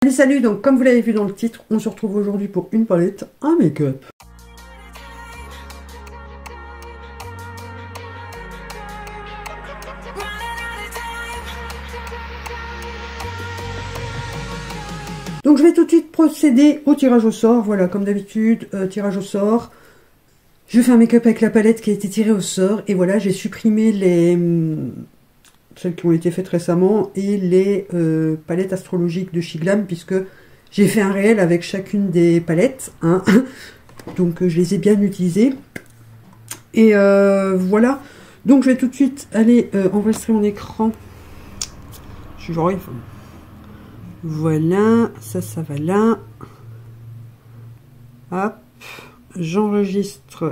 Salut, donc comme vous l'avez vu dans le titre, on se retrouve aujourd'hui pour une palette, un make-up. Donc je vais tout de suite procéder au tirage au sort, voilà, comme d'habitude, tirage au sort. Je fais un make-up avec la palette qui a été tirée au sort, et voilà, j'ai supprimé celles qui ont été faites récemment, et les palettes astrologiques de chez Glam, puisque j'ai fait un réel avec chacune des palettes, hein. Donc je les ai bien utilisées. Et voilà, donc je vais tout de suite aller enregistrer mon écran. J'arrive. Voilà, ça va là. Hop, j'enregistre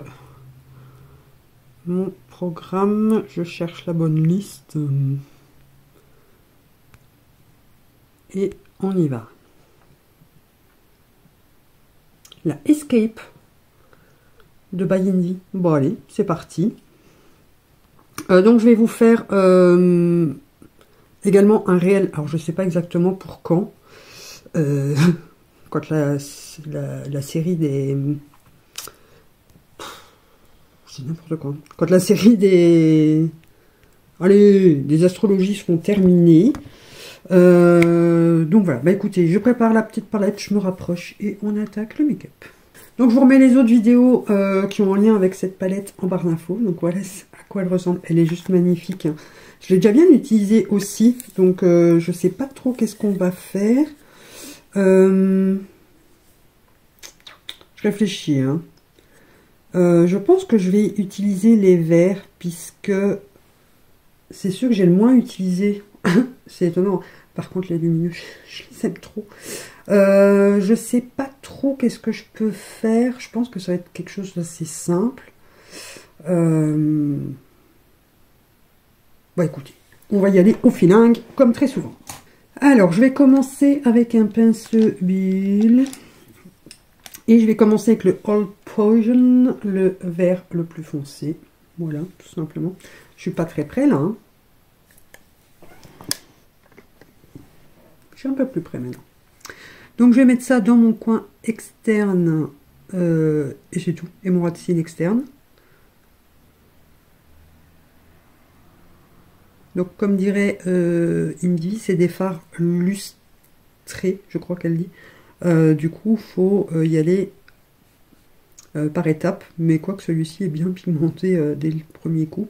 mon programme, je cherche la bonne liste. Et on y va. La Escape de By Indie. Bon allez, c'est parti. Donc je vais vous faire également un réel. Alors je sais pas exactement pour quand. Quand la série des... C'est n'importe quoi. Quand la série des... Allez, des astrologies seront terminées. Donc voilà, bah écoutez, je prépare la petite palette, je me rapproche et on attaque le make-up. Donc je vous remets les autres vidéos qui ont un lien avec cette palette en barre d'infos. Donc voilà à quoi elle ressemble, elle est juste magnifique. Je l'ai déjà bien utilisée aussi, donc je sais pas trop qu'est-ce qu'on va faire. Je réfléchis, hein. Je pense que je vais utiliser les verts, puisque c'est ceux que j'ai le moins utilisé. C'est étonnant. Par contre, les lumineux, je les aime trop. Je sais pas trop qu'est-ce que je peux faire. Je pense que ça va être quelque chose d'assez simple. Bon, écoutez, on va y aller au feeling, comme très souvent. Alors, je vais commencer avec un pinceau huile. Et je vais commencer avec le All Poison, le vert le plus foncé. Voilà, tout simplement. Je suis pas très près là, hein. Je suis un peu plus près maintenant. Donc je vais mettre ça dans mon coin externe. Et c'est tout. Et mon ras de cils externe. Donc comme dirait Indie, c'est des fards lustrés, je crois qu'elle dit. Du coup, faut y aller par étapes, mais quoique celui-ci est bien pigmenté dès le premier coup.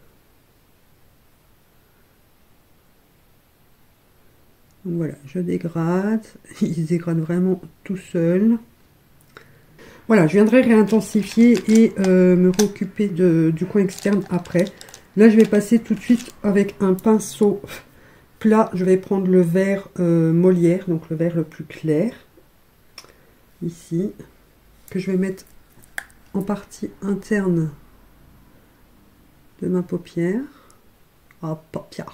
Donc voilà, je dégrade, il se dégrade vraiment tout seul. Voilà, je viendrai réintensifier et me réoccuper du coin externe après. Là, je vais passer tout de suite avec un pinceau plat. Je vais prendre le vert Molière, donc le vert le plus clair. Ici, que je vais mettre en partie interne de ma paupière. Ah, paupière.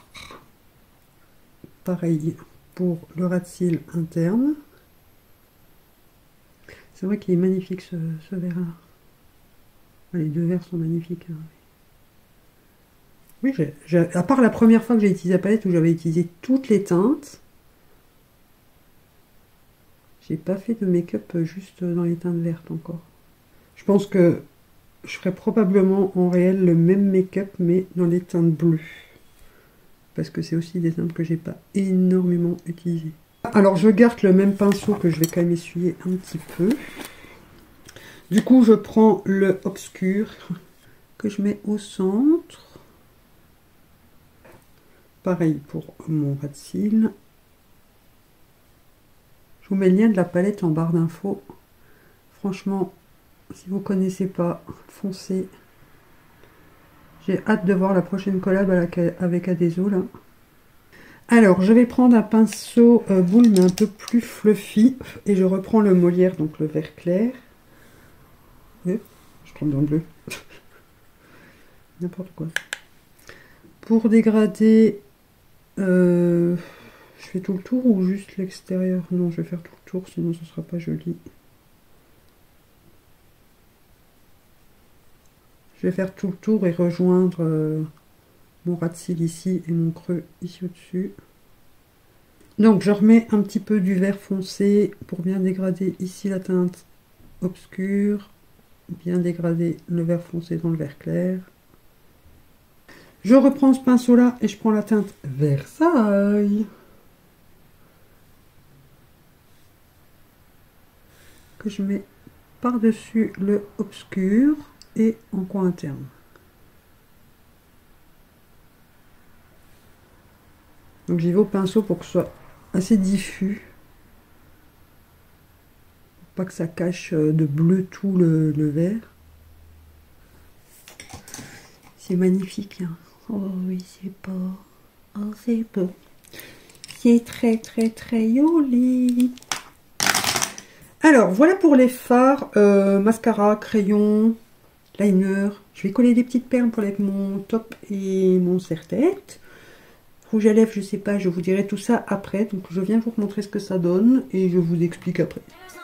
Pareil pour le ras de cils interne. C'est vrai qu'il est magnifique ce vert-là. Les deux verts sont magnifiques. Hein. Oui, à part la première fois que j'ai utilisé la palette où j'avais utilisé toutes les teintes, j'ai pas fait de make-up juste dans les teintes vertes encore. Je pense que je ferai probablement en réel le même make-up mais dans les teintes bleues. Parce que c'est aussi des teintes que j'ai pas énormément utilisées. Alors je garde le même pinceau que je vais quand même essuyer un petit peu. Du coup je prends le obscur que je mets au centre. Pareil pour mon ras de cils. Je vous mets le lien de la palette en barre d'infos. Franchement, si vous ne connaissez pas, foncez. J'ai hâte de voir la prochaine collab avec Adeso là. Alors, je vais prendre un pinceau boule mais un peu plus fluffy. Et je reprends le Molière, donc le vert clair. Je tombe dans le bleu. N'importe quoi. Pour dégrader, je fais tout le tour ou juste l'extérieur? Non, je vais faire tout le tour, sinon ce sera pas joli. Je vais faire tout le tour et rejoindre mon ras de cils ici et mon creux ici au-dessus. Donc je remets un petit peu du vert foncé pour bien dégrader ici la teinte obscure, bien dégrader le vert foncé dans le vert clair. Je reprends ce pinceau là et je prends la teinte Versailles que je mets par-dessus le obscur et en coin interne. Donc j'y vais au pinceau pour que ce soit assez diffus, pour pas que ça cache de bleu tout le vert. C'est magnifique, hein. Oh oui, c'est beau. Oh, c'est beau. C'est très très très joli. Alors, voilà pour les fards. Mascara, crayon, liner. Je vais coller des petites perles pour avec mon top et mon serre-tête. Rouge à lèvres, je sais pas, je vous dirai tout ça après. Donc, je viens vous montrer ce que ça donne et je vous explique après.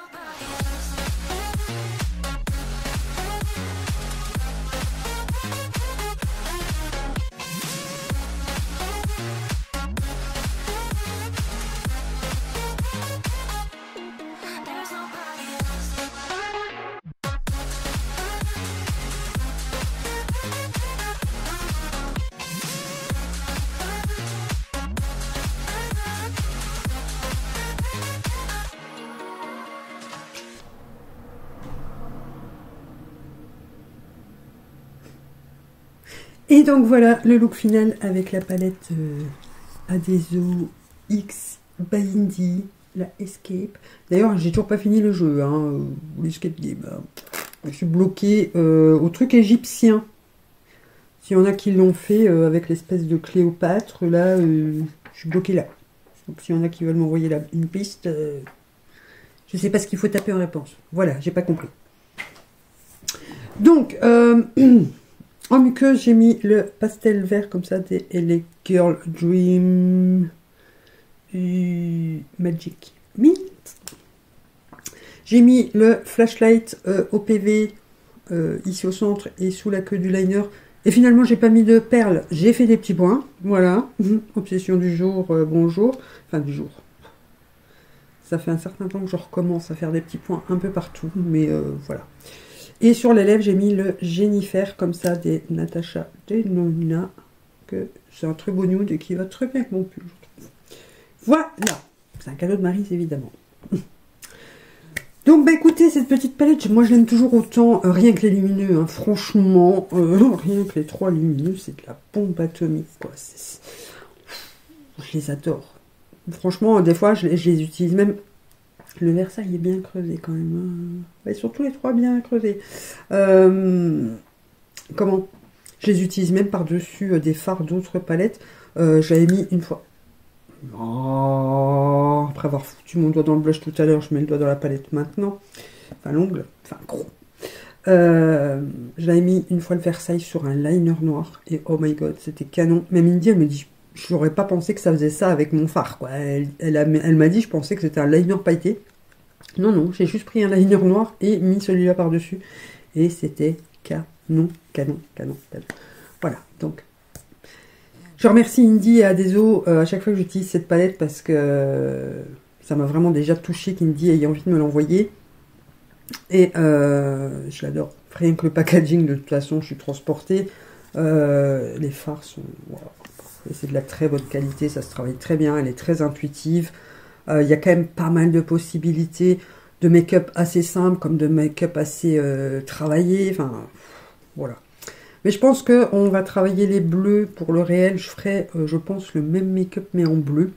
Et donc voilà le look final avec la palette Adeso X by Indie, la Escape. D'ailleurs, j'ai toujours pas fini le jeu, hein, l'Escape Game. Je suis bloquée au truc égyptien. S'il y en a qui l'ont fait avec l'espèce de Cléopâtre, là, je suis bloquée là. Donc s'il y en a qui veulent m'envoyer une piste, je sais pas ce qu'il faut taper en réponse. Voilà, j'ai pas compris. Donc, en muqueuse, j'ai mis le pastel vert comme ça des LA Girl Dream Magic Mint. J'ai mis le flashlight OPV ici au centre et sous la queue du liner. Et finalement, j'ai pas mis de perles. J'ai fait des petits points. Voilà. Obsession du jour, bonjour. Enfin, du jour. Ça fait un certain temps que je recommence à faire des petits points un peu partout. Mais voilà. Et sur les lèvres, j'ai mis le Jennifer, comme ça, des Natasha Denona, que c'est un très beau nude et qui va très bien avec mon pull, je trouve. Voilà. C'est un cadeau de Maryse, évidemment. Donc, bah écoutez, cette petite palette, moi je l'aime toujours autant, rien que les lumineux, hein, franchement, rien que les 3 lumineux, c'est de la bombe atomique, quoi. Je les adore. Franchement, des fois, je les utilise même. Le Versailles est bien creusé quand même. Et surtout les 3 bien creusés. Comment? Je les utilise même par-dessus des fards d'autres palettes. J'avais mis une fois. Oh, après avoir foutu mon doigt dans le blush tout à l'heure, je mets le doigt dans la palette maintenant. Enfin, l'ongle. Enfin, gros. J'avais mis une fois le Versailles sur un liner noir. Et oh my god, c'était canon. Même Indy, elle me dit... Je n'aurais pas pensé que ça faisait ça avec mon fard, quoi. Elle m'a dit, je pensais que c'était un liner pailleté. Non, non, j'ai juste pris un liner noir et mis celui-là par-dessus. Et c'était canon, canon, canon, canon. Voilà, donc. Je remercie Indy et Adeso à chaque fois que j'utilise cette palette parce que ça m'a vraiment déjà touché qu'Indy ait envie de me l'envoyer. Et je l'adore. Rien que le packaging, de toute façon, je suis transportée. Les fards sont... Voilà. Et c'est de la très bonne qualité, ça se travaille très bien, elle est très intuitive. Il y a quand même pas mal de possibilités de make-up assez simple, comme de make-up assez travaillé. Enfin, voilà. Mais je pense qu'on va travailler les bleus pour le réel. Je ferai, je pense, le même make-up mais en bleu.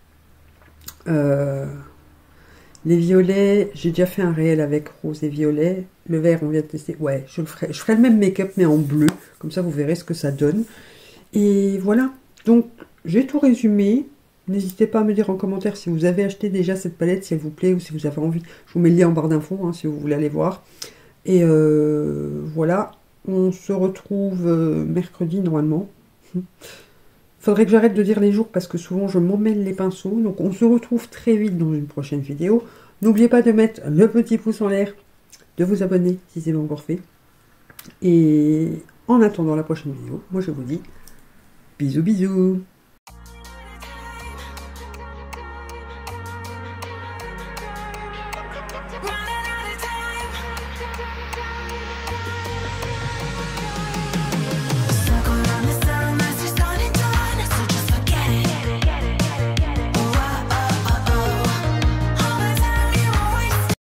Les violets, j'ai déjà fait un réel avec rose et violet. Le vert, on vient de tester. Ouais, je le ferai. Je ferai le même make-up mais en bleu. Comme ça, vous verrez ce que ça donne. Et voilà. Donc, j'ai tout résumé. N'hésitez pas à me dire en commentaire si vous avez acheté déjà cette palette, si elle vous plaît ou si vous avez envie. Je vous mets le lien en barre d'infos hein, si vous voulez aller voir. Et voilà, on se retrouve mercredi normalement. Faudrait que j'arrête de dire les jours parce que souvent je m'emmêle les pinceaux. Donc on se retrouve très vite dans une prochaine vidéo. N'oubliez pas de mettre le petit pouce en l'air, de vous abonner si c'est pas encore fait. Et en attendant la prochaine vidéo, moi je vous dis... Bisous bisous.